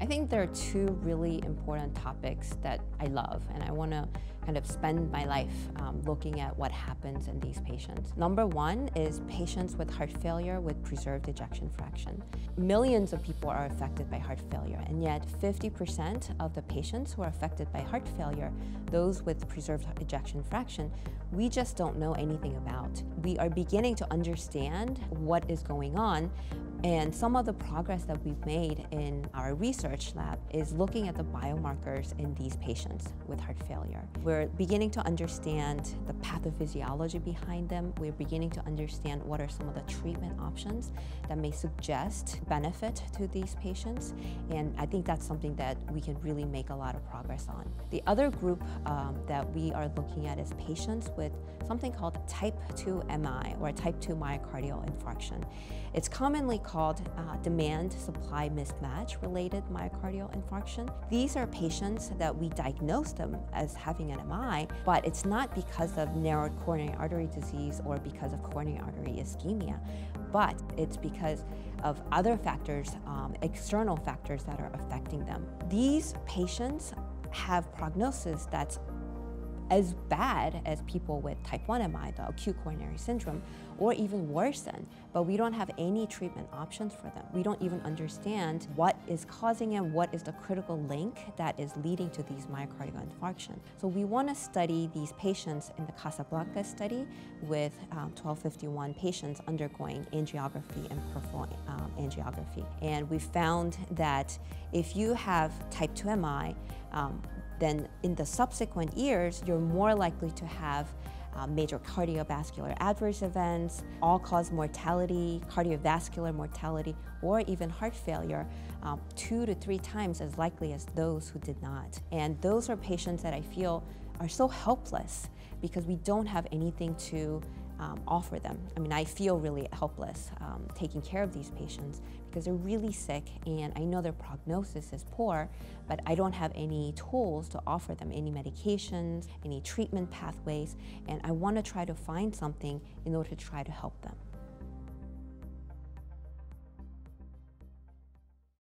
I think there are two really important topics that I love, and I want to kind of spend my life looking at what happens in these patients. Number one is patients with heart failure with preserved ejection fraction. Millions of people are affected by heart failure, and yet 50% of the patients who are affected by heart failure, those with preserved ejection fraction, we just don't know anything about. We are beginning to understand what is going on, and some of the progress that we've made in our research lab is looking at the biomarkers in these patients with heart failure. We're beginning to understand the pathophysiology behind them. We're beginning to understand what are some of the treatment options that may suggest benefit to these patients. And I think that's something that we can really make a lot of progress on. The other group that we are looking at is patients with something called type 2 MI, or type 2 myocardial infarction. It's commonly called demand-supply mismatch related myocardial infarction. These are patients that we diagnose them as having an MI, but it's not because of narrowed coronary artery disease or because of coronary artery ischemia, but it's because of other factors, external factors that are affecting them. These patients have prognosis that's as bad as people with type 1 MI, the acute coronary syndrome, or even worse than, but we don't have any treatment options for them. We don't even understand what is causing it, what is the critical link that is leading to these myocardial infarction. So we want to study these patients in the Casablanca study with 1251 patients undergoing angiography and peripheral angiography. And we found that if you have type 2 MI, then in the subsequent years, you're more likely to have major cardiovascular adverse events, all-cause mortality, cardiovascular mortality, or even heart failure 2 to 3 times as likely as those who did not. And those are patients that I feel are so helpless because we don't have anything to offer them. I mean, I feel really helpless taking care of these patients because they're really sick, and I know their prognosis is poor, but I don't have any tools to offer them, any medications, any treatment pathways, and I want to try to find something in order to try to help them.